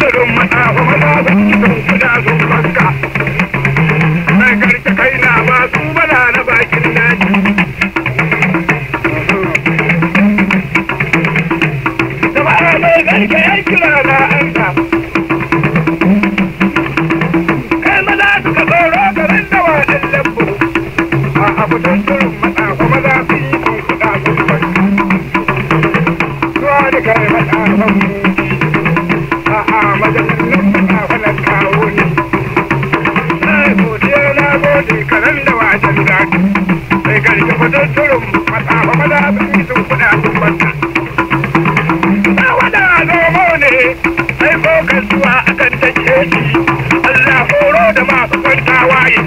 turin matsafa maza sun yi tunkuda sun baska mai garke kai na ba su bala na bakin daji jama'a mai garke ya kira na anka kai maza suka tsoro garin dawa ɗin lambu a abudan turin matsafa maza sun yi tunkuda sun baska zuwa da kai matsafan mu a'a majalin matsafanar kawo ne na godiya na gode karen da wajen zaki sai karshe kudin turin matsafa maza sun yi sun kuɗa sun banta na wada zomo ne sai fokan zuwa a kan tace shi Allah horo da masu kwanta waye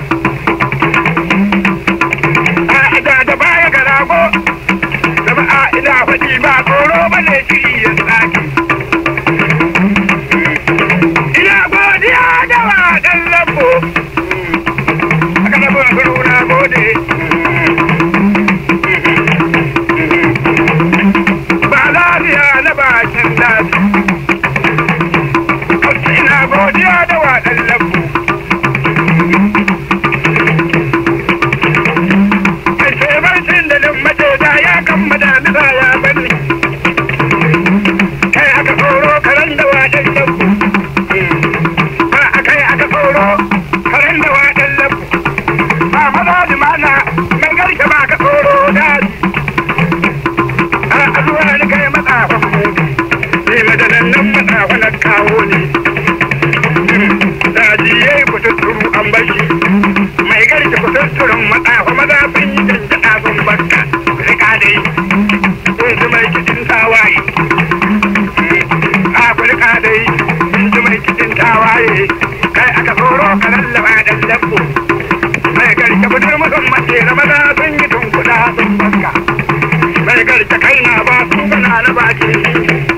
a aja da baya ga rago jama'a ina faɗi ba tsoro bane shiri ya tsaki godiya da waɗan lambu kai sai barcin da nan mateza ya kama damisa ya bani kai aka tsoro karen da waɗan lambu ba a kai aka tsoro karen da waɗan lambu ba maza da mana mai garke ba ka tsoro daji a zuwa ni kai matsafan mu sai madanan nan matsafa na kawo ne daji ya yi kututturu an bashi mai garke kututturun matsafa maza sun yi janjada sun barka rika dai sun ji mai kitin tawaye a rika dai sun ji mai kitin tawaye kai aka tsoro ka lallaba dan lambu mai garke budur mutum mace na maza sun yi tunkuda sun barka mai garke kai na ba su gana na bakin